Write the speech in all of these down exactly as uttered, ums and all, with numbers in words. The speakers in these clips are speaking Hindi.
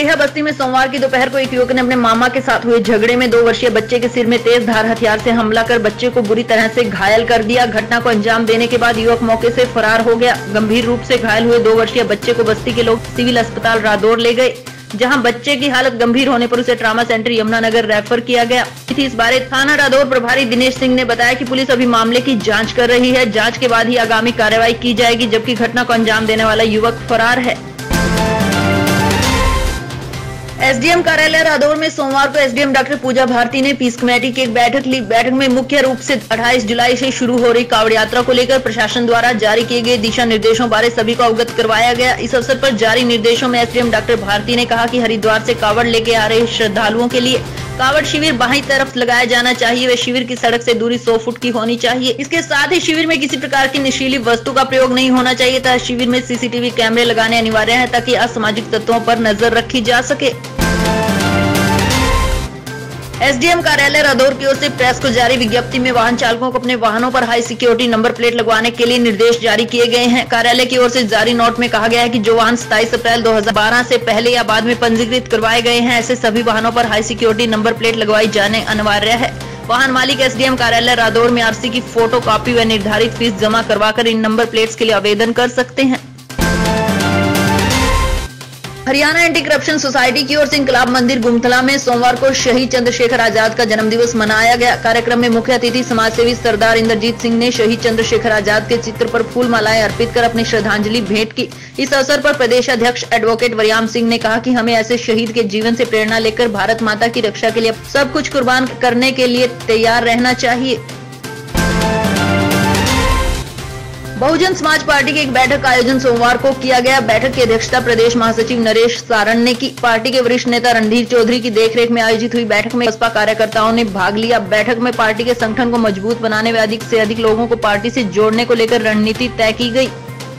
मलिहा बस्ती में सोमवार की दोपहर को एक युवक ने अपने मामा के साथ हुए झगड़े में दो वर्षीय बच्चे के सिर में तेज धार हथियार से हमला कर बच्चे को बुरी तरह से घायल कर दिया। घटना को अंजाम देने के बाद युवक मौके से फरार हो गया। गंभीर रूप से घायल हुए दो वर्षीय बच्चे को बस्ती के लोग सिविल अस्पताल रादौर ले गए, जहां बच्चे की हालत गंभीर होने पर उसे ट्रामा सेंटर यमुनानगर रेफर किया गया। इस बारे थाना रादौर प्रभारी दिनेश सिंह ने बताया कि पुलिस अभी मामले की जांच कर रही है। जांच के बाद ही आगामी कार्रवाई की जाएगी, जबकि घटना को अंजाम देने वाला युवक फरार है। एसडीएम कार्यालय रादौर में सोमवार को एसडीएम डॉक्टर पूजा भारती ने पीस कमेटी की एक बैठक ली। बैठक में मुख्य रूप से अट्ठाईस जुलाई से शुरू हो रही कावड़ यात्रा को लेकर प्रशासन द्वारा जारी किए गए दिशा निर्देशों बारे सभी को अवगत करवाया गया। इस अवसर पर जारी निर्देशों में एसडीएम डॉक्टर भारती ने कहा कि हरिद्वार से कावड़ लेके आ रहे श्रद्धालुओं के लिए कावड़ शिविर बाईं तरफ लगाया जाना चाहिए। वे शिविर की सड़क से दूरी सौ फुट की होनी चाहिए। इसके साथ ही शिविर में किसी प्रकार की नशीली वस्तु का प्रयोग नहीं होना चाहिए तथा शिविर में सीसीटीवी कैमरे लगाने अनिवार्य है ताकि असामाजिक तत्वों पर नजर रखी जा सके। एसडीएम कार्यालय रादौर की ओर से प्रेस को जारी विज्ञप्ति में वाहन चालकों को अपने वाहनों पर हाई सिक्योरिटी नंबर प्लेट लगवाने के लिए निर्देश जारी किए गए हैं। कार्यालय की ओर से जारी नोट में कहा गया है कि जो वाहन सत्ताईस अप्रैल दो हज़ार बारह से पहले या बाद में पंजीकृत करवाए गए हैं, ऐसे सभी वाहनों पर हाई सिक्योरिटी नंबर प्लेट लगवाई जाने अनिवार्य है। वाहन मालिक एसडीएम कार्यालय रादौर में आरसी की फोटो कॉपी व निर्धारित फीस जमा करवाकर इन नंबर प्लेट्स के लिए आवेदन कर सकते हैं। हरियाणा एंटी करप्शन सोसाइटी की ओर से इंकलाब मंदिर गुमथला में सोमवार को शहीद चंद्रशेखर आजाद का जन्मदिवस मनाया गया। कार्यक्रम में मुख्य अतिथि समाजसेवी सरदार इंद्रजीत सिंह ने शहीद चंद्रशेखर आजाद के चित्र पर फूल मालाएं अर्पित कर अपनी श्रद्धांजलि भेंट की। इस अवसर पर प्रदेश अध्यक्ष एडवोकेट वरियाम सिंह ने कहा कि हमें ऐसे शहीद के जीवन से प्रेरणा लेकर भारत माता की रक्षा के लिए सब कुछ कुर्बान करने के लिए तैयार रहना चाहिए। बहुजन समाज पार्टी की एक बैठक का आयोजन सोमवार को किया गया। बैठक की अध्यक्षता प्रदेश महासचिव नरेश सारण ने की। पार्टी के वरिष्ठ नेता रणधीर चौधरी की देखरेख में आयोजित हुई बैठक में बसपा कार्यकर्ताओं ने भाग लिया। बैठक में पार्टी के संगठन को मजबूत बनाने व अधिक से अधिक लोगों को पार्टी से जोड़ने को लेकर रणनीति तय की गई।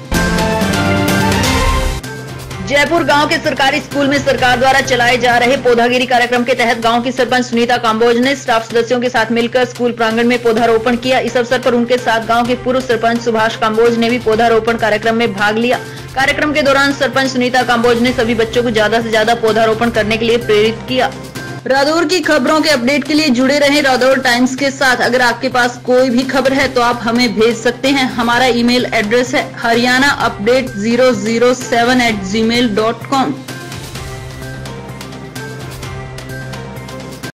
जयपुर गांव के सरकारी स्कूल में सरकार द्वारा चलाए जा रहे पौधागिरी कार्यक्रम के तहत गांव की सरपंच सुनीता काम्बोज ने स्टाफ सदस्यों के साथ मिलकर स्कूल प्रांगण में पौधारोपण किया। इस अवसर पर उनके साथ गांव के पूर्व सरपंच सुभाष काम्बोज ने भी पौधारोपण कार्यक्रम में भाग लिया। कार्यक्रम के दौरान सरपंच सुनीता काम्बोज ने सभी बच्चों को ज्यादा से ज्यादा पौधारोपण करने के लिए प्रेरित किया। रादौर की खबरों के अपडेट के लिए जुड़े रहें रादौर टाइम्स के साथ। अगर आपके पास कोई भी खबर है तो आप हमें भेज सकते हैं। हमारा ईमेल एड्रेस है Haryana update zero zero seven eight Gmail dot com.